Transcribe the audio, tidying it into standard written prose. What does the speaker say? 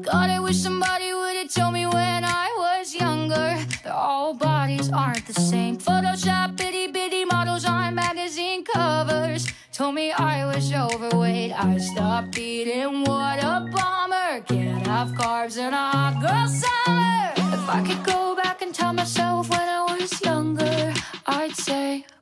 God, I wish somebody would've told me when I was younger that all bodies aren't the same. Photoshop itty bitty models on magazine covers told me I was overweight. I stopped eating, what a bummer. Can't have carbs in a hot girl summer. If I could go back and tell myself when I was younger, I'd say